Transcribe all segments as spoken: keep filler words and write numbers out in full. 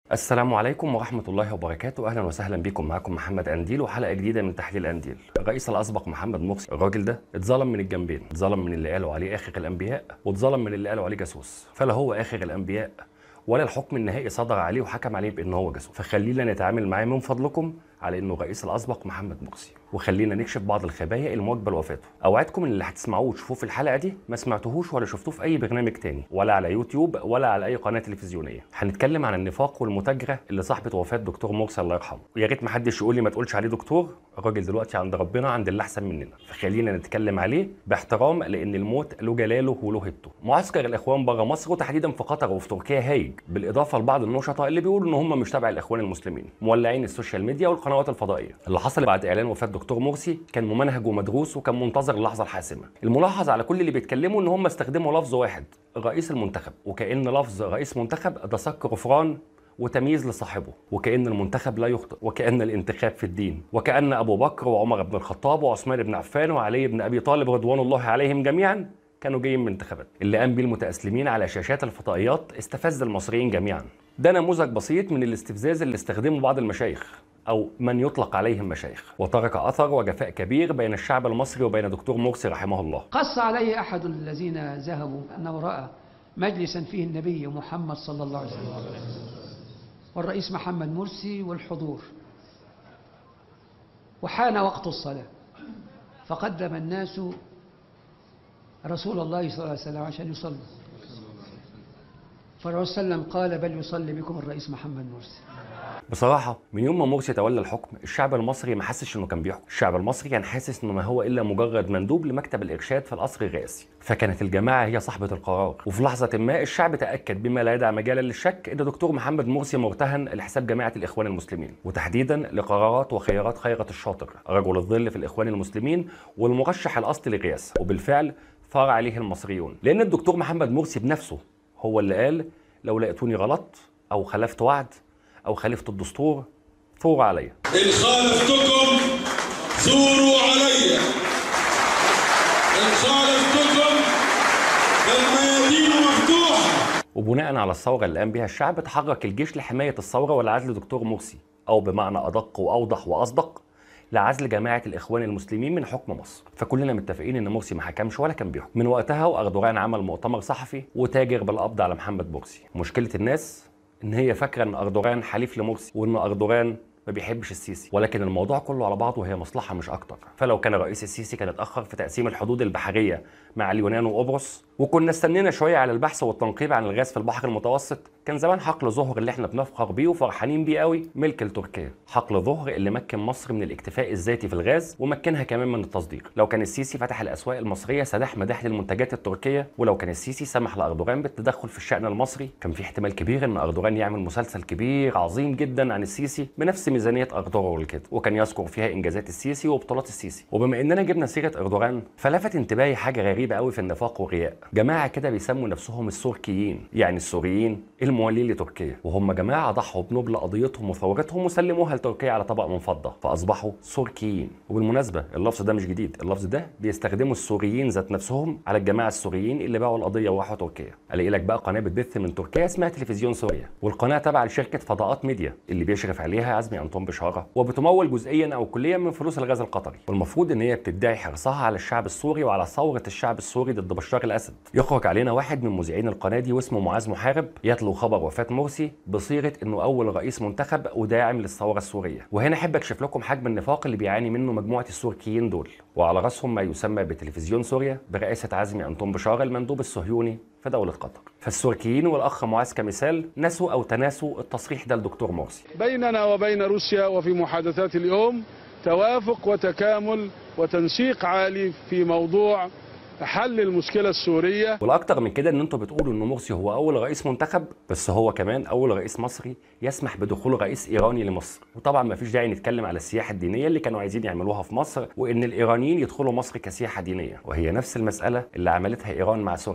السلام عليكم ورحمة الله وبركاته. أهلا وسهلا بكم. معكم محمد أنديل وحلقة جديدة من تحليل أنديل. الرئيس الأسبق محمد مرسي، الراجل ده اتظلم من الجنبين، اتظلم من اللي قالوا عليه آخر الأنبياء، واتظلم من اللي قالوا عليه جاسوس. فلا هو آخر الأنبياء ولا الحكم النهائي صدر عليه وحكم عليه بأنه هو جاسوس. فخلينا نتعامل معاه من فضلكم على انه الرئيس الاسبق محمد مرسي، وخلينا نكشف بعض الخبايا المواجبه لوفاته. اوعدكم ان اللي هتسمعوه وتشوفوه في الحلقه دي ما سمعتوهوش ولا شفتوه في اي برنامج تاني، ولا على يوتيوب ولا على اي قناه تلفزيونيه. هنتكلم عن النفاق والمتاجره اللي صاحبه وفاه دكتور مرسي الله يرحمه، ويا ريت ما حدش يقول لي ما تقولش عليه دكتور، الراجل دلوقتي عند ربنا عند اللي احسن مننا. فخلينا نتكلم عليه باحترام لان الموت له جلاله وله هيبته. معسكر الاخوان بره مصر وتحديدا في قطر وفي تركيا هايج، بالاضافه لبعض النشطاء اللي بيقولوا ان هم مش تبع الاخوان المسلمين، مولعين السوشيال ميديا والقنوات الفضائيه. اللي حصل بعد اعلان وفاه دكتور مرسي كان ممنهج ومدروس وكان منتظر اللحظه الحاسمه. الملاحظ على كل اللي بيتكلموا ان هم استخدموا لفظ واحد، الرئيس المنتخب، وكأن لفظ رئيس منتخب ده صك غفران وتمييز لصاحبه، وكأن المنتخب لا يخطئ، وكأن الانتخاب في الدين، وكأن ابو بكر وعمر بن الخطاب وعثمان بن عفان وعلي بن ابي طالب رضوان الله عليهم جميعا كانوا جايين من انتخابات. اللي قام بيه المتأسلمين على شاشات الفضائيات استفز المصريين جميعا. ده نموذج بسيط من الاستفزاز اللي استخدمه بعض المشايخ أو من يطلق عليهم مشايخ، وترك أثر وجفاء كبير بين الشعب المصري وبين دكتور مرسي رحمه الله. قص عليه أحد الذين ذهبوا أنه رأى مجلسا فيه النبي محمد صلى الله عليه وسلم والرئيس محمد مرسي والحضور، وحان وقت الصلاة فقدم الناس رسول الله صلى الله عليه وسلم عشان يصلوا، فالرسول صلى الله عليه وسلم قال بل يصلي بكم الرئيس محمد مرسي. بصراحة من يوم ما مرسي تولى الحكم الشعب المصري ما حسش انه كان بيحكم، الشعب المصري كان حاسس انه ما هو الا مجرد مندوب لمكتب الارشاد في القصر الرئاسي، فكانت الجماعة هي صاحبة القرار. وفي لحظة ما الشعب تأكد بما لا يدع مجالا للشك ان دكتور محمد مرسي مرتهن لحساب جماعة الاخوان المسلمين، وتحديدا لقرارات وخيارات خيرت الشاطر رجل الظل في الاخوان المسلمين والمرشح الاصلي للرئاسة. وبالفعل ثار عليه المصريون، لان الدكتور محمد مرسي بنفسه هو اللي قال لو لقيتوني غلط او خلفت وعد أو خالفت الدستور ثوروا عليا. إن خالفتكم ثوروا عليا، إن خالفتكم فالميادين مفتوحة. وبناء على الثورة اللي قام بها الشعب تحرك الجيش لحماية الثورة ولعزل دكتور مرسي، أو بمعنى أدق وأوضح وأصدق لعزل جماعة الإخوان المسلمين من حكم مصر. فكلنا متفقين إن مرسي ما حكمش ولا كان بيحكم. من وقتها وأردوغان عمل مؤتمر صحفي وتاجر بالقبض على محمد مرسي. مشكلة الناس ان هي فاكره ان اردوغان حليف لمرسي وان اردوغان ما بيحبش السيسي، ولكن الموضوع كله على بعضه هي مصلحه مش اكتر. فلو كان الرئيس السيسي كان اتاخر في تقسيم الحدود البحريه مع اليونان وقبرص، وكنا استنينا شويه على البحث والتنقيب عن الغاز في البحر المتوسط، كان زمان حقل ظهر اللي احنا بنفخر بيه وفرحانين بيه قوي ملك لتركيا. حقل ظهر اللي مكن مصر من الاكتفاء الذاتي في الغاز ومكنها كمان من التصدير. لو كان السيسي فتح الاسواق المصريه سداح مداح للمنتجات التركيه، ولو كان السيسي سمح لاردوغان بالتدخل في الشان المصري، كان في احتمال كبير ان اردوغان يعمل مسلسل كبير عظيم جدا عن السيسي بنفس ميزانيه اردوغان كده، وكان يذكر فيها انجازات السيسي وبطولات السيسي. وبما اننا جبنا سيره اردوغان فلفت انتباهي حاجه غريبه قوي في النفاق والرياء. جماعه كده بيسموا نفسهم السوركيين، يعني السوريين الموالين لتركيا، وهم جماعه ضحوا بنبل قضيتهم وثورتهم وسلموها لتركيا على طبق من فضه فاصبحوا سوركيين. وبالمناسبه اللفظ ده مش جديد، اللفظ ده بيستخدمه السوريين ذات نفسهم على الجماعه السوريين اللي باعوا القضيه وراحوا تركيا. الاقي لك بقى قناه بتبث من تركيا اسمها تلفزيون سوريا، والقناه تابعه لشركه فضاءات ميديا اللي بيشرف عليها عزمي انطون بشاره، وبتمول جزئيا او كليا من فلوس الغاز القطري، والمفروض ان هي بتدعي حرصها على الشعب السوري وعلى ثوره الشعب السوري ضد بشار الاسد. يخرج علينا واحد من مذيعين القناه دي واسمه معاذ محارب يتلو خبر وفاه مرسي بصيغه انه اول رئيس منتخب وداعم للثوره السوريه. وهنا احب اكشف لكم حجم النفاق اللي بيعاني منه مجموعه السوركيين دول، وعلى راسهم ما يسمى بتلفزيون سوريا برئاسه عزمي انطون بشاره المندوب الصهيوني في دولة قطر. فالسوركيين والأخ معاذ كمثال نسوا أو تناسوا التصريح ده لدكتور مرسي. بيننا وبين روسيا وفي محادثات اليوم توافق وتكامل وتنسيق عالي في موضوع حل المشكلة السورية. والأكتر من كده إن أنتوا بتقولوا إن مرسي هو أول رئيس منتخب، بس هو كمان أول رئيس مصري يسمح بدخول رئيس إيراني لمصر. وطبعا ما فيش داعي نتكلم على السياحة الدينية اللي كانوا عايزين يعملوها في مصر، وإن الإيرانيين يدخلوا مصر كسياحة دينية، وهي نفس المسألة اللي عملتها إيران مع سوريا.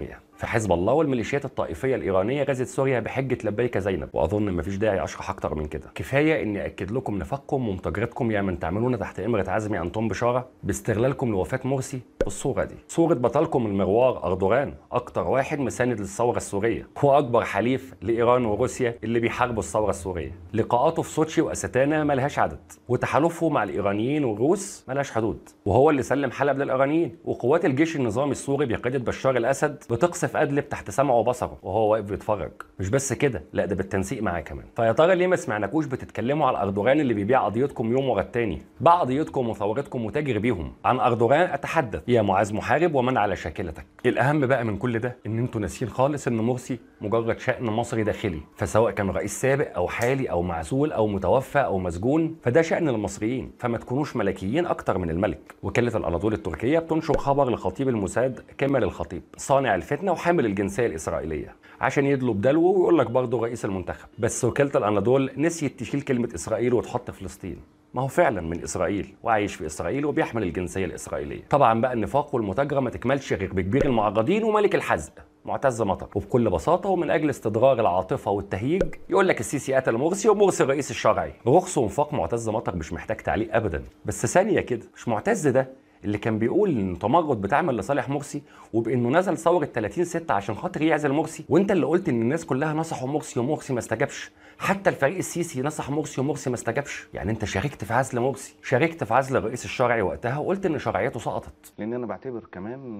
فحزب الله والميليشيات الطائفيه الايرانيه غزت سوريا بحجه لبيك زينب، واظن مفيش داعي اشرح اكتر من كده. كفايه اني اكد لكم نفاقكم ومتاجرتكم يا من تعملون تحت امره عزمي انطون بشاره باستغلالكم لوفاه مرسي بالصوره دي، صوره بطلكم المغوار اردوغان، اكتر واحد مساند للثوره السوريه واكبر حليف لايران وروسيا اللي بيحاربوا الثوره السوريه. لقاءاته في سوتشي واستانا ملهاش عدد، وتحالفه مع الايرانيين والروس ملهاش حدود، وهو اللي سلم حلب للايرانيين، وقوات الجيش النظامي السوري بقياده بشار الاسد بتقصف ادلب تحت سمعه وبصره وهو واقف بيتفرج. مش بس كده، لا ده بالتنسيق معاه كمان. فيا ترى ليه ما سمعناكوش بتتكلموا على اردوغان اللي بيبيع قضيتكم يوم ورا التاني؟ باع قضيتكم وثورتكم وتاجر بيهم. عن اردوغان اتحدث يا معاذ محارب ومن على شاكلتك. الاهم بقى من كل ده ان انتوا ناسيين خالص ان مرسي مجرد شأن مصري داخلي، فسواء كان رئيس سابق او حالي او معزول او متوفى او مسجون فده شأن المصريين، فما تكونوش ملكيين اكتر من الملك. وكالة الاناضول التركية بتنشر خبر لخطيب الموساد كمال الخطيب صانع الفتنة وحامل الجنسية الإسرائيلية عشان يدلوا بدلوه ويقول لك برضه رئيس المنتخب. بس وكالة الاناضول نسيت تشيل كلمة إسرائيل وتحط فلسطين. ما هو فعلا من اسرائيل وعايش في اسرائيل وبيحمل الجنسيه الاسرائيليه. طبعا بقى النفاق والمتاجره ما تكملش غير بكبير المعرضين وملك الحزق معتز مطر، وبكل بساطه ومن اجل استدرار العاطفه والتهييج يقول لك السيسي قتل مرسي ومرسي الرئيس الشرعي. رخص وانفاق معتز مطر مش محتاج تعليق ابدا. بس ثانيه كده، مش معتز ده اللي كان بيقول ان تمرد بتعمل لصالح مرسي وبانه نزل ثوره ثلاثين ستة عشان خاطر يعزل مرسي؟ وانت اللي قلت ان الناس كلها نصحوا مرسي ومرسي ما استجابش، حتى الفريق السيسي نصح مرسي ومرسي ما استجابش. يعني انت شاركت في عزل مرسي، شاركت في عزل الرئيس الشرعي وقتها وقلت ان شرعيته سقطت. لان انا بعتبر كمان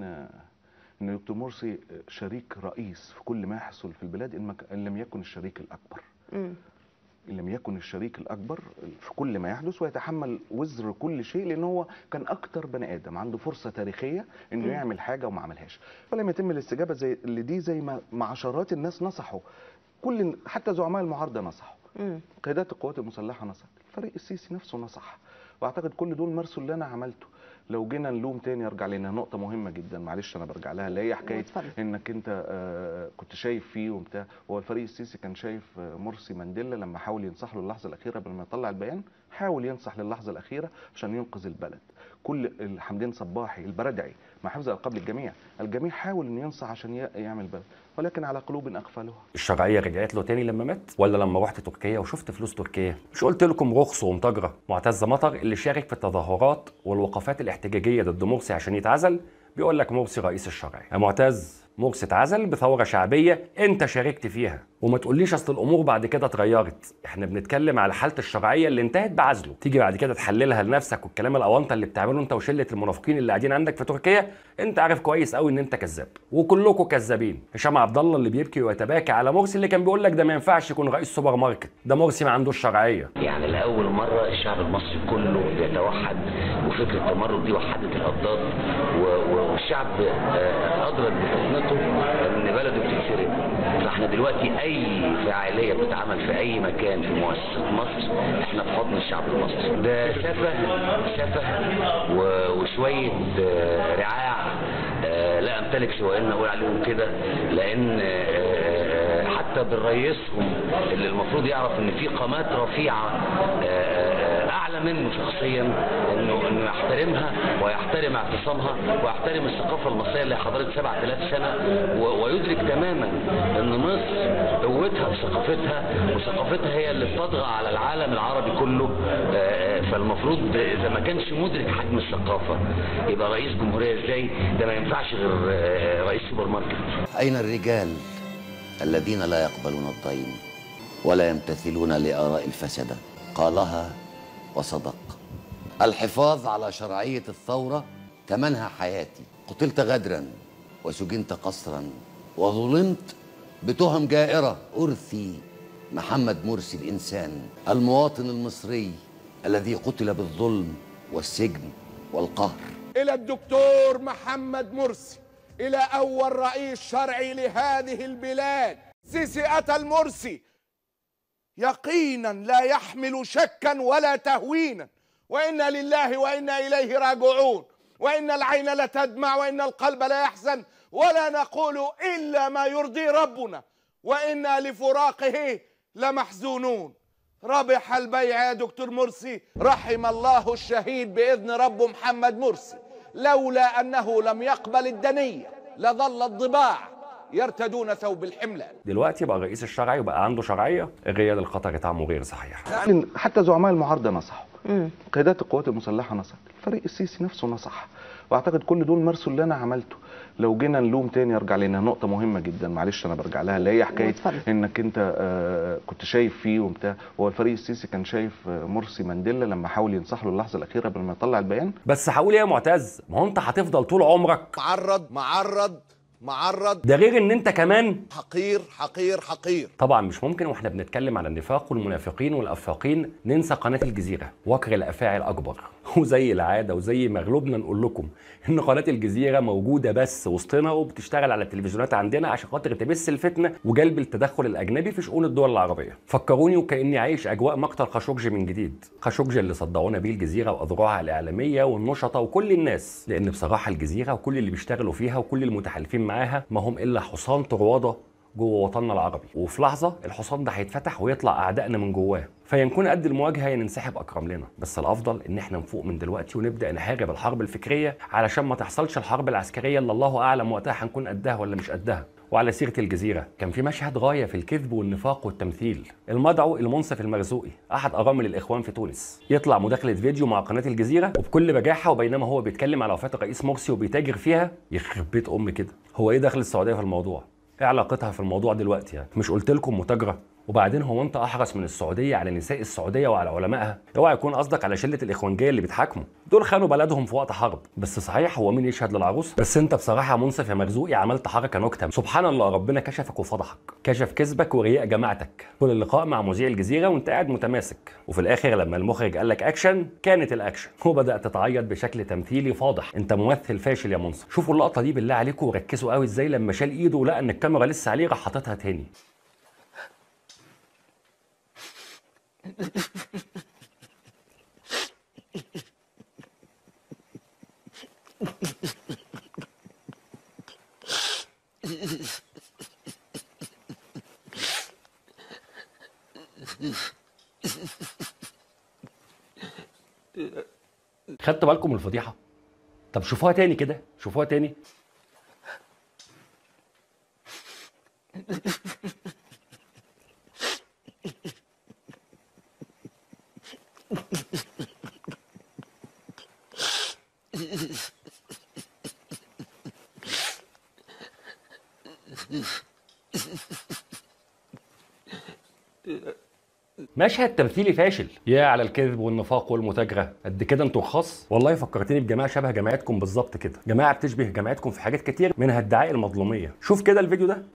ان دكتور مرسي شريك رئيس في كل ما يحصل في البلاد ان لم يكن الشريك الاكبر. امم ان لم يكن الشريك الاكبر في كل ما يحدث، ويتحمل وزر كل شيء، لان هو كان اكتر بني ادم عنده فرصه تاريخيه انه يعمل حاجه وما عملهاش، فلم يتم الاستجابه زي اللي دي زي ما عشرات الناس نصحوا، كل حتى زعماء المعارضه نصحوا، قيادات القوات المسلحه نصحت، الفريق السيسي نفسه نصح، واعتقد كل دول مارسوا اللي انا عملته. لو جينا نلوم تاني ارجع لنا نقطه مهمه جدا، معلش انا برجع لها، اللي هي حكايه انك انت آه كنت شايف فيه وبتاع. هو الفريق السيسي كان شايف آه مرسي مانديلا لما حاول ينصح له اللحظه الاخيره قبل ما يطلع البيان، حاول ينصح للحظه الاخيره عشان ينقذ البلد. كل حمدين صباحي البردعي مع حفظ القاب للجميع، الجميع حاول انه ينصح عشان يعمل بلد، ولكن على قلوب اقفلوها. الشرعيه رجعت له تاني لما مات، ولا لما رحت تركيا وشفت فلوس تركيا؟ مش قلت لكم رخص ومتاجره؟ معتز مطر اللي شارك في التظاهرات والوقفات الاحتجاجيه ضد مرسي عشان يتعزل بيقول لك مرسي رئيس الشرعي. يا معتز، مرسي اتعزل بثوره شعبيه انت شاركت فيها، وما تقوليش اصل الامور بعد كده اتغيرت. احنا بنتكلم على حاله الشرعيه اللي انتهت بعزله، تيجي بعد كده تحللها لنفسك والكلام الاونطه اللي بتعمله انت وشله المنافقين اللي قاعدين عندك في تركيا. انت عارف كويس قوي ان انت كذاب وكلكم كذابين. هشام عبد الله اللي بيبكي ويتباكى على مرسي اللي كان بيقول لك ده ما ينفعش يكون رئيس سوبر ماركت، ده مرسي ما عندوش شرعيه. يعني لاول مره الشعب المصري كله بيتوحد، وفكره التمرد دي وحدت الاضداد، والشعب ادرك بفتنته ان بلده بتتسرق. فاحنا دلوقتي اي فاعليه بتتعمل في اي مكان في مؤسسات مصر احنا في حضن الشعب المصري. ده سفه سفه وشويه رعاع لا امتلك سوى ان اقول عليهم كده، لان حتى بالرئيسهم اللي المفروض يعرف ان في قامات رفيعه اعلى منه شخصيا انه انه يحترمها ويحترم اعتصامها ويحترم الثقافه المصريه اللي حضرت سبعة آلاف سنه، ويدرك تماما ان مصر قوتها في ثقافتها، وثقافتها هي اللي بتطغى على العالم العربي كله. فالمفروض اذا ما كانش مدرك حجم الثقافه يبقى رئيس جمهوريه ازاي؟ ده ما ينفعش غير رئيس سوبر ماركت. اين الرجال الذين لا يقبلون الضيم ولا يمتثلون لآراء الفسدة؟ قالها وصدق. الحفاظ على شرعية الثورة ثمنها حياتي. قتلت غدرا وسجنت قسرا وظلمت بتهم جائرة. أرثي محمد مرسي الإنسان المواطن المصري الذي قتل بالظلم والسجن والقهر. إلى الدكتور محمد مرسي، إلى أول رئيس شرعي لهذه البلاد. سيسي قتل مرسي يقينا لا يحمل شكا ولا تهوينا، وإنا لله وإنا إليه راجعون، وإن العين لتدمع وإن القلب لا يحزن، ولا نقول إلا ما يرضي ربنا، وإنا لفراقه لمحزونون. ربح البيع يا دكتور مرسي. رحم الله الشهيد بإذن ربه محمد مرسي، لولا أنه لم يقبل الدنية لظل الضباع يرتدون ثوب الحملة. دلوقتي بقى الرئيس الشرعي وبقى عنده شرعيه، الريال القطري طعمه غير صحيح. يعني حتى زعماء المعارضه نصحوا، قيادات القوات المسلحه نصحت، الفريق السيسي نفسه نصح، واعتقد كل دول مارسوا اللي انا عملته. لو جينا نلوم تاني ارجع لنا نقطه مهمه جدا، معلش انا برجع لها، اللي هي حكايه انك انت آه كنت شايف فيه وبتاع. هو الفريق السيسي كان شايف آه مرسي مانديلا لما حاول ينصح له اللحظه الاخيره قبل ما يطلع البيان. بس هقول ايه يا معتز، ما هو انت هتفضل طول عمرك معرض معرض معرض، ده غير ان انت كمان حقير حقير حقير. طبعا مش ممكن واحنا بنتكلم على النفاق والمنافقين والافاقين ننسى قناه الجزيره، وكر الافاعي الاكبر. وزي العاده وزي ما غلوبنا نقول لكم ان قناه الجزيره موجوده بس وسطنا وبتشتغل على التلفزيونات عندنا عشان خاطر تبث الفتنه وجلب التدخل الاجنبي في شؤون الدول العربيه. فكروني وكاني عايش اجواء مقتل خاشقجي من جديد، خاشقجي اللي صدعونا بيه الجزيره واذرعها الاعلاميه والنشطه وكل الناس، لان بصراحه الجزيره وكل اللي بيشتغلوا فيها وكل المتحالفين معاها ما هم الا حصان طرواده جوه وطننا العربي، وفي لحظه الحصان ده هيتفتح ويطلع اعدائنا من جواه، فيا نكون قد المواجهه يا ننسحب اكرم لنا. بس الافضل ان احنا نفوق من دلوقتي ونبدا نحارب الحرب الفكريه علشان ما تحصلش الحرب العسكريه اللي الله اعلم وقتها هنكون قدها ولا مش قدها. وعلى سيره الجزيره، كان في مشهد غايه في الكذب والنفاق والتمثيل. المدعو المنصف المرزوقي احد ارامل الاخوان في تونس يطلع مداخله فيديو مع قناه الجزيره وبكل بجاحه، وبينما هو بيتكلم على وفاه الرئيس مرسي وبيتاجر فيها، يخرب بيت ام كده. هو ايه دخل السعوديه في الموضوع؟ ايه علاقتها في الموضوع دلوقتي يعني؟ مش قلت لكم متاجره؟ وبعدين هو انت احرص من السعوديه على نساء السعوديه وعلى علمائها؟ اوعى يكون قصدك على شله الاخوانجيه اللي بيتحاكموا، دول خانوا بلدهم في وقت حرب. بس صحيح هو مين يشهد للعروس؟ بس انت بصراحه يا منصف يا مرزوقي عملت حركه نكته، سبحان الله ربنا كشفك وفضحك، كشف كذبك ورياء جماعتك. كل اللقاء مع مذيع الجزيره وانت قاعد متماسك، وفي الاخر لما المخرج قال لك اكشن كانت الاكشن، وبدات تعيط بشكل تمثيلي فاضح. انت ممثل فاشل يا منصف. شوفوا اللقطه دي بالله عليكم وركزوا قوي ازاي لما شال ايده ولقى ان الكاميرا لسه عليه راح حاططها تاني. خدتوا بالكم من الفضيحه؟ طب شوفوها تاني كده، شوفوها تاني. مشهد تمثيلي فاشل. يا على الكذب والنفاق والمتاجره، قد كده انتوا رخاص. والله فكرتني بجماعه شبه جماعتكم بالظبط كده، جماعه بتشبه جماعتكم في حاجات كتير منها ادعاء المظلوميه. شوف كده الفيديو ده.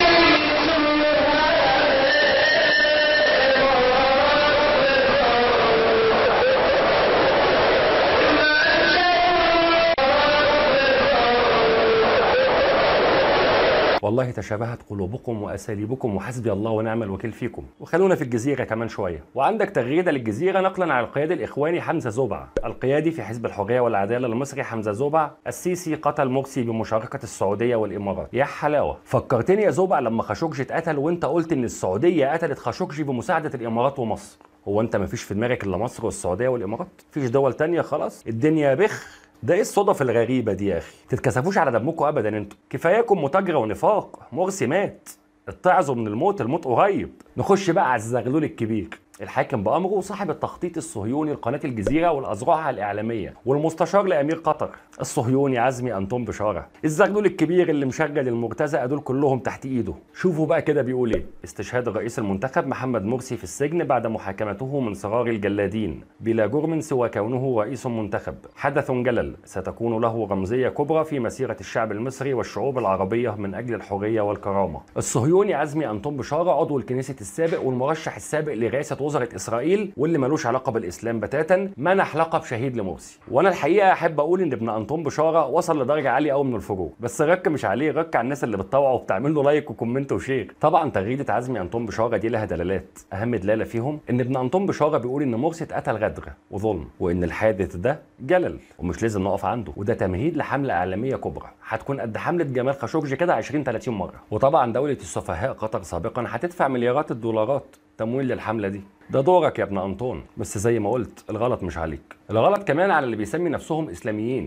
والله تشابهت قلوبكم واساليبكم وحسبي الله ونعم الوكيل فيكم. وخلونا في الجزيره كمان شويه. وعندك تغريده للجزيره نقلا عن القيادي الاخواني حمزه زوبع، القيادي في حزب الحريه والعداله المصري حمزه زوبع: السيسي قتل مرسي بمشاركه السعوديه والامارات. يا حلاوه، فكرتني يا زوبع لما خاشقجي اتقتل وانت قلت ان السعوديه قتلت خاشقجي بمساعده الامارات ومصر. هو انت مفيش في دماغك الا مصر والسعوديه والامارات؟ مفيش دول تانية خلاص؟ الدنيا بخ. ده ايه الصدف الغريبه دي يا اخي؟ تتكسفوش على دمكم ابدا انتوا، كفاياكم متاجره ونفاق. مرسي مات، اتعظوا من الموت، الموت قريب. نخش بقى على الزغلول الكبير، الحاكم بأمره وصاحب التخطيط الصهيوني لقناة الجزيرة والأذرعها الإعلامية والمستشار لأمير قطر الصهيوني عزمي أنطون بشارة. الزغلول الكبير اللي مشغل المرتزقة دول كلهم تحت إيده. شوفوا بقى كده بيقول إيه: استشهاد الرئيس المنتخب محمد مرسي في السجن بعد محاكمته من صغار الجلادين بلا جرم سوى كونه رئيس منتخب، حدث جلل ستكون له رمزية كبرى في مسيرة الشعب المصري والشعوب العربية من أجل الحرية والكرامة. الصهيوني عزمي أنطون بشارة عضو الكنيسة السابق والمرشح السابق لرئاسة وزارة إسرائيل واللي ملوش علاقة بالإسلام بتاتا، منح لقب شهيد لمرسي. وأنا الحقيقة أحب أقول إن ابن أنطون بشارة وصل لدرجة عالية قوي من الفجور، بس رك مش عليه، رك على الناس اللي بتطوع وبتعمل له لايك وكومنت وشير. طبعا تغريدة عزمي أنطون بشارة دي لها دلالات، أهم دلالة فيهم إن ابن أنطون بشارة بيقول إن مرسي اتقتل غدر وظلم، وإن الحادث ده جلل ومش لازم نقف عنده، وده تمهيد لحملة إعلامية كبرى هتكون قد حملة جمال خاشقجي كده عشرين ثلاثين مرة. وطبعا دولة السفهاء قطر سابقا هتدفع مليارات الدولارات تمويل للحملة دي. ده دورك يا ابن أنطون، بس زي ما قلت الغلط مش عليك، الغلط كمان على اللي بيسمي نفسهم إسلاميين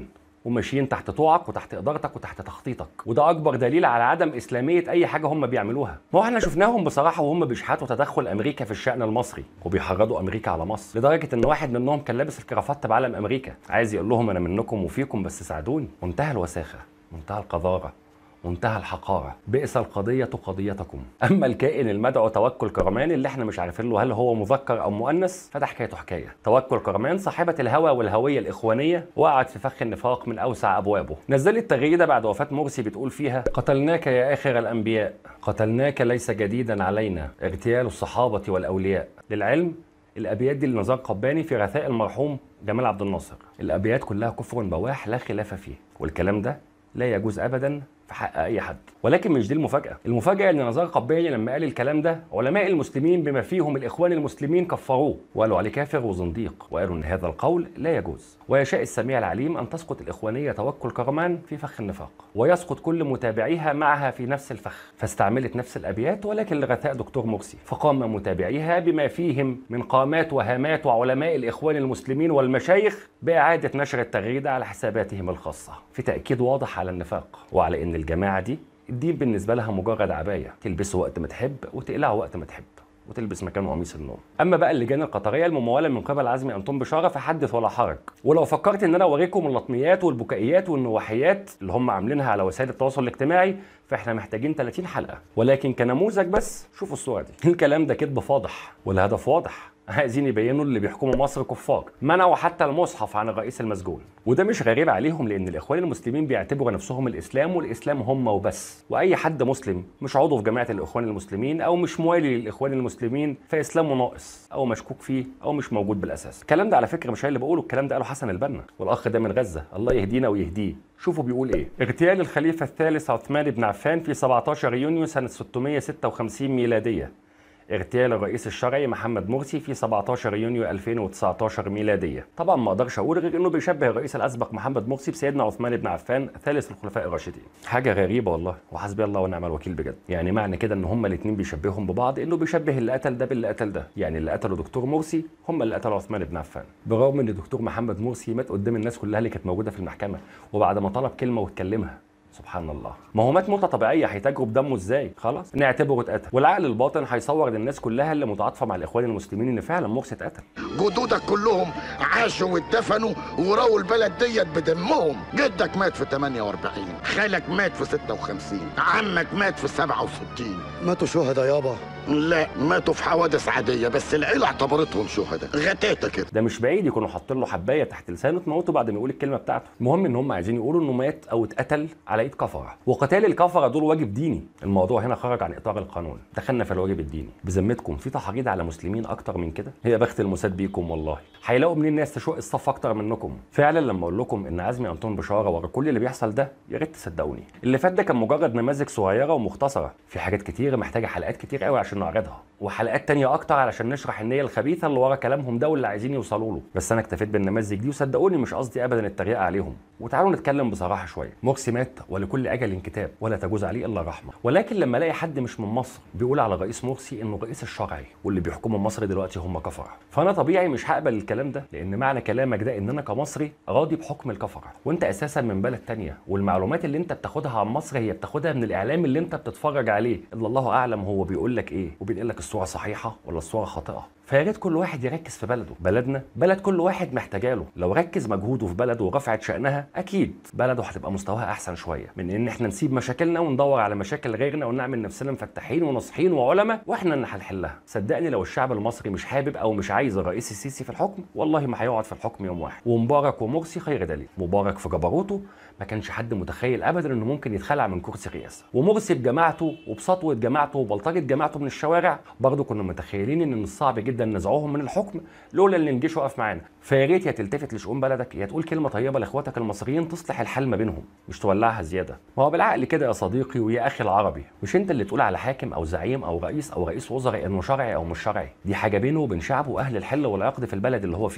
وماشيين تحت طوعك وتحت ادارتك وتحت تخطيطك، وده اكبر دليل على عدم اسلاميه اي حاجه هم بيعملوها. ما هو احنا شفناهم بصراحه وهم بيشحتوا تدخل امريكا في الشان المصري وبيحرضوا امريكا على مصر، لدرجه ان واحد منهم كان لابس الكرافات بعلم امريكا عايز يقول لهم انا منكم وفيكم بس ساعدوني. منتهى الوساخه، منتهى القذاره، منتهى الحقارة. بئس القضية قضيتكم. أما الكائن المدعو توكل كرمان اللي احنا مش عارفين له هل هو مذكر أو مؤنث، فده حكايته حكاية. توكل كرمان صاحبة الهوى والهوية الإخوانية وقعت في فخ النفاق من أوسع أبوابه. نزلت تغريدة بعد وفاة مرسي بتقول فيها: قتلناك يا آخر الأنبياء، قتلناك ليس جديدا علينا، اغتيال الصحابة والأولياء. للعلم الأبيات دي لنزار قباني في رثاء المرحوم جمال عبد الناصر. الأبيات كلها كفر بواح لا خلاف فيه، والكلام ده لا يجوز أبدا في حق اي حد. ولكن مش دي المفاجاه، المفاجاه ان نزار قباني لما قال الكلام ده علماء المسلمين بما فيهم الاخوان المسلمين كفروه وقالوا عليه كافر وزنديق، وقالوا ان هذا القول لا يجوز. ويشاء السميع العليم ان تسقط الاخوانيه توكل كرمان في فخ النفاق، ويسقط كل متابعيها معها في نفس الفخ. فاستعملت نفس الابيات ولكن لغثاء دكتور مرسي، فقام متابعيها بما فيهم من قامات وهامات وعلماء الاخوان المسلمين والمشايخ باعاده نشر التغريده على حساباتهم الخاصه، في تاكيد واضح على النفاق وعلى ان الجماعه دي الدين بالنسبه لها مجرد عبايه تلبسه وقت ما تحب وتقلعه وقت ما تحب وتلبس مكانه قميص النوم. اما بقى اللجان القطريه المموله من قبل عزمي انطون بشاره فحدث ولا حرج. ولو فكرت ان انا اوريكم اللطميات والبكائيات والنواحيات اللي هم عاملينها على وسائل التواصل الاجتماعي فاحنا محتاجين ثلاثين حلقه، ولكن كنموذج بس شوفوا الصوره دي. الكلام ده كذب فاضح والهدف واضح، عايزين يبينوا اللي بيحكموا مصر كفار، منعوا حتى المصحف عن الرئيس المسجون. وده مش غريب عليهم لان الاخوان المسلمين بيعتبروا نفسهم الاسلام والاسلام هم وبس، واي حد مسلم مش عضو في جماعه الاخوان المسلمين او مش موالي للاخوان المسلمين فاسلامه ناقص او مشكوك فيه او مش موجود بالاساس. الكلام ده على فكره مش انا اللي بقوله، الكلام ده قاله حسن البنا، والاخ ده من غزه الله يهدينا ويهديه. شوفوا بيقول ايه: اغتيال الخليفه الثالث عثمان بن عفان في سبعتاشر يونيو سنه ستمائة وستة وخمسين ميلاديه. اغتيال الرئيس الشرعي محمد مرسي في سبعتاشر يونيو ألفين وتسعتاشر ميلاديه. طبعا ما اقدرش اقول غير انه بيشبه الرئيس الاسبق محمد مرسي بسيدنا عثمان بن عفان ثالث الخلفاء الراشدين. حاجه غريبه والله، وحسبي الله ونعم الوكيل بجد. يعني معنى كده ان هما الاثنين بيشبههم ببعض، انه بيشبه اللي قتل ده باللي قتل ده، يعني اللي قتلوا دكتور مرسي هم اللي قتلوا عثمان بن عفان، برغم ان دكتور محمد مرسي مات قدام الناس كلها اللي كانت موجوده في المحكمه وبعد ما طلب كلمه واتكلمها. سبحان الله، ما هو مات موته طبيعيه، هيتاجروا بدمه ازاي؟ خلاص نعتبره اتقتل، والعقل الباطن هيصور للناس كلها اللي متعاطفه مع الاخوان المسلمين ان فعلا مرسي اتقتل. جدودك كلهم عاشوا واتدفنوا وراوا البلد ديت بدمهم. جدك مات في ثمانية وأربعين، خالك مات في ستة وخمسين، عمك مات في سبعة وستين. ماتوا شهداء يابا؟ لا، ماتوا في حوادث عاديه بس العيله اعتبرتهم شهداء. غتاته كده. ده مش بعيد يكونوا حاطين له حبايه تحت لسانه تموته بعد ما يقول الكلمه بتاعته. المهم ان هم عايزين يقولوا انه مات او اتقتل على ايد كفره، وقتال الكفره دول واجب ديني. الموضوع هنا خرج عن اطار القانون، دخلنا في الواجب الديني. بذمتكم في تحريض على مسلمين اكتر من كده؟ هي بخت الموساد بيكم والله، هيلاقوا منين الناس تشق الصف اكتر منكم. فعلا لما اقول لكم ان عزمي انطون بشاره ورا كل اللي بيحصل ده يا ريت تصدقوني. اللي فات ده كان مجرد نماذج صغيره ومختصره، في حاجات كتير محتاجه حلقات كتير قوي عشان نعرضها، وحلقات تانية اكتر علشان نشرح النية الخبيثة اللي ورا كلامهم ده واللي عايزين يوصلوا له. بس انا اكتفيت بالنماذج دي وصدقوني مش قصدي ابدا التريقة عليهم. وتعالوا نتكلم بصراحة شوية. مرسي مات ولكل اجل كتاب ولا تجوز عليه الا الرحمة، ولكن لما الاقي حد مش من مصر بيقول على الرئيس مرسي انه الرئيس الشرعي واللي بيحكموا مصر دلوقتي هم كفرة، فانا طبيعي مش هقبل الكلام ده، لان معنى كلامك ده ان انا كمصري راضي بحكم الكفرة، وانت اساسا من بلد تانية، والمعلومات اللي انت بتاخدها عن مصر هي بتاخدها من الاعلام اللي انت بتتفرج عليه، اللي الله اعلم هو بيقول لك ايه وبينقل لك الصورة صحيحة ولا الصورة خاطئة. فيا ريت كل واحد يركز في بلده. بلدنا بلد كل واحد محتاجه له، لو ركز مجهوده في بلده ورفعت شأنها اكيد بلده هتبقى مستواها احسن شويه من ان احنا نسيب مشاكلنا وندور على مشاكل غيرنا ونعمل نفسنا مفتحين وناصحين وعلماء واحنا اللي هنحلها. صدقني لو الشعب المصري مش حابب او مش عايز الرئيس السيسي في الحكم والله ما هيقعد في الحكم يوم واحد. ومبارك ومرسي خير دليل. مبارك في جبروته ما كانش حد متخيل ابدا انه ممكن يتخلع من كرسي رئاسه، ومرسي بجماعته وبسطوه جماعته وبلطجه جماعته من الشوارع برضه كنا متخيلين ان من الصعب جدا نزعوهم من الحكم لولا ان الجيش وقف معانا. فيا ريت يا تلتفت لشؤون بلدك يا تقول كلمه طيبه لاخواتك المصريين تصلح الحال ما بينهم، مش تولعها زياده. ما هو بالعقل كده يا صديقي ويا اخي العربي، مش انت اللي تقول على حاكم او زعيم او رئيس او رئيس وزراء انه شرعي او مش شرعي، دي حاجه بينه وبين شعبه واهل الحل والعقد في البلد اللي هو فيها.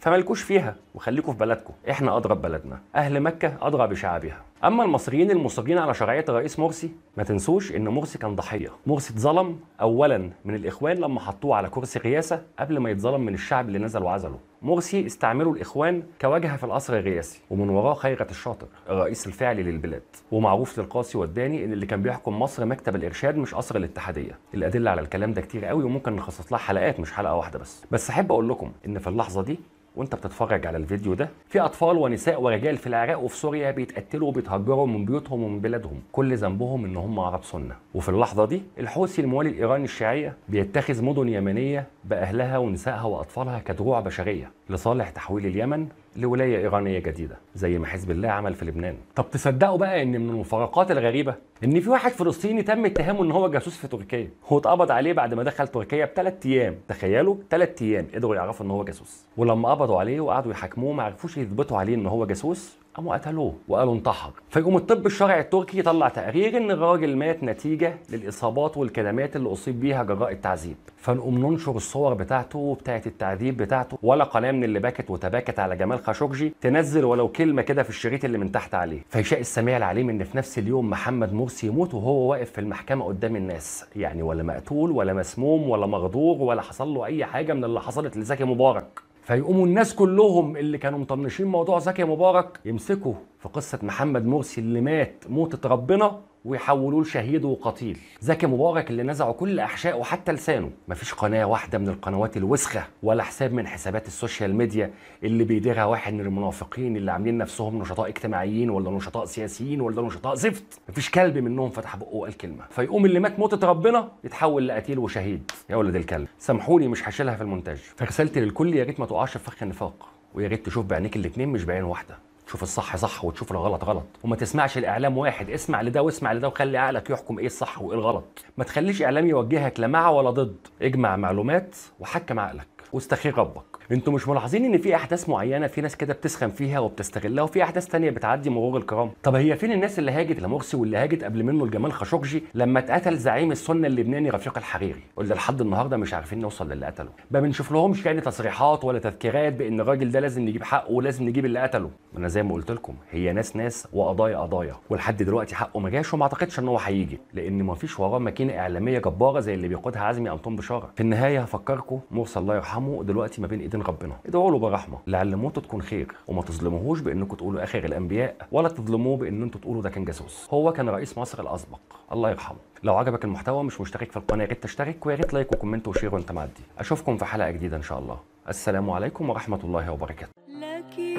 فمالكوش فيها وخليكوا في بلدكم، احنا ادرى ببلدنا، اهل مكه ادرى بشعبها. اما المصريين المصرين على شرعيه الرئيس مرسي، ما تنسوش ان مرسي كان ضحيه. مرسي اتظلم اولا من الاخوان لما حطوه على كرسي رئاسه قبل ما يتظلم من الشعب اللي نزل وعزله. مرسي استعملوا الاخوان كواجهه في القصر الرئاسي، ومن وراه خيرت الشاطر الرئيس الفعلي للبلاد، ومعروف للقاسي والداني ان اللي كان بيحكم مصر مكتب الارشاد مش قصر الاتحاديه. الادله على الكلام ده كتير قوي وممكن نخصص لها حلقات مش حلقه واحده بس. بس احب اقول لكم ان في اللحظه دي وانت بتتفرج على الفيديو ده، في اطفال ونساء ورجال في العراق وفي سوريا بيتقتلوا وبيتهجروا من بيوتهم ومن بلادهم، كل ذنبهم ان هم عرب سنه. وفي اللحظه دي الحوثي الموالي الايراني الشيعيه بيتخذ مدن يمنيه باهلها ونسائها واطفالها كدروع بشريه لصالح تحويل اليمن لولايه ايرانيه جديده زي ما حزب الله عمل في لبنان. طب تصدقوا بقى ان من المفارقات الغريبه ان في واحد فلسطيني تم اتهامه ان هو جاسوس في تركيا، هو اتقبض عليه بعد ما دخل تركيا بثلاث ايام. تخيلوا ثلاث ايام قدروا يعرفوا ان هو جاسوس، ولما قبضوا عليه وقعدوا يحاكموه ما عرفوش يثبتوا عليه ان هو جاسوس، قاموا قتلوه وقالوا انتحر. فيقوم الطب الشرعي التركي يطلع تقرير ان الراجل مات نتيجه للاصابات والكدمات اللي اصيب بيها جراء التعذيب. فنقوم ننشر الصور بتاعته وبتاعه التعذيب بتاعته، ولا قناه من اللي باكت وتباكت على جمال خاشقجي تنزل ولو كلمه كده في الشريط اللي من تحت عليه. فيشاء السميع العليم ان في نفس اليوم محمد مرسي يموت وهو واقف في المحكمه قدام الناس، يعني ولا مقتول ولا مسموم ولا مغدور ولا حصل له اي حاجه من اللي حصلت لزكي مبارك. فيقوموا الناس كلهم اللي كانوا مطنشين موضوع زكي مبارك يمسكوا في قصه محمد مرسي اللي مات موتة ربنا ويحولوه لشهيد وقتيل. زكي مبارك اللي نزعوا كل احشائه وحتى لسانه، مفيش قناه واحده من القنوات الوسخه ولا حساب من حسابات السوشيال ميديا اللي بيديرها واحد من المنافقين اللي عاملين نفسهم نشطاء اجتماعيين ولا نشطاء سياسيين ولا نشطاء زفت، مفيش كلب منهم فتح بقه وقال كلمه. فيقوم اللي مات موتة ربنا يتحول لقتيل وشهيد. يا ولد الكلب سامحوني مش هشيلها في المونتاج. فرسالتي للكل يا ريت ما تقعش في فخ النفاق، ويا ريت تشوف بعينيك الاثنين مش بعين واحده، تشوف الصح صح وتشوف الغلط غلط، وما تسمعش الاعلام واحد، اسمع لده واسمع لده وخلي عقلك يحكم ايه الصح وايه الغلط. ما تخليش اعلام يوجهك لا مع ولا ضد، اجمع معلومات وحكم عقلك واستخير ربك. انتوا مش ملاحظين ان في احداث معينه في ناس كده بتسخن فيها وبتستغلها، وفي احداث تانية بتعدي مرور الكرام؟ طب هي فين الناس اللي هاجت لمرسي واللي هاجت قبل منه لجمال خاشقجي لما اتقتل زعيم السنه اللبناني رفيق الحريري؟ واللي لحد النهارده مش عارفين نوصل للي قتله. ما بنشوف لهمش يعني تصريحات ولا تذكيرات بان الراجل ده لازم نجيب حقه ولازم نجيب اللي قتله. انا زي ما قلت لكم هي ناس ناس وقضايا قضايا، ولحد دلوقتي حقه ما جاش، وما اعتقدش ان هو هيجي لان ما فيش وراه ماكينه اعلاميه جباره زي اللي بيقودها عزمي انطون بشاره. في النهايه هفكركم مرسي الله يرحمه دلوقتي ما بين ايدين ربنا، ادعوا له برحمه لعل موته تكون خير، وما تظلموهوش بانكم تقولوا اخر الانبياء ولا تظلموه بان انتوا تقولوا ده كان جاسوس. هو كان رئيس مصر الاسبق الله يرحمه. لو عجبك المحتوى مش مشترك في القناه يا ريت تشترك، ويا ريت لايك وكومنت وشير وانت معدي. اشوفكم في حلقه جديده ان شاء الله. السلام عليكم ورحمه الله وبركاته.